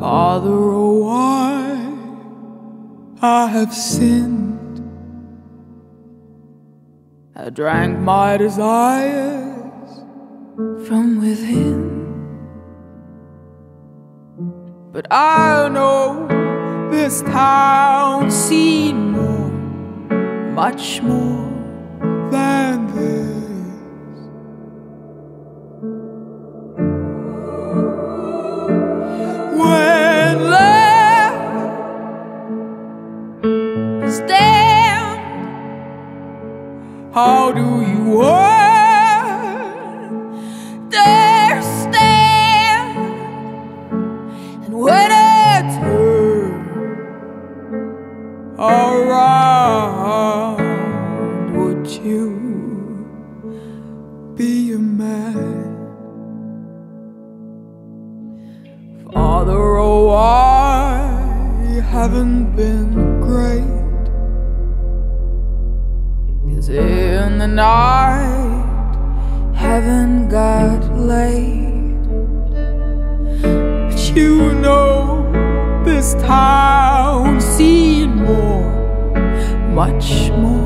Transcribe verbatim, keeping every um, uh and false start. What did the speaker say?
Father, oh why I have sinned. I drank my desires from within. But I know this town's seen more, much more than this. When love is damned, how do you understand? And when it's turned around, would you be a man? Father, oh, I haven't been great, 'cause in the night heaven got laid. But you know this town's seen more, much more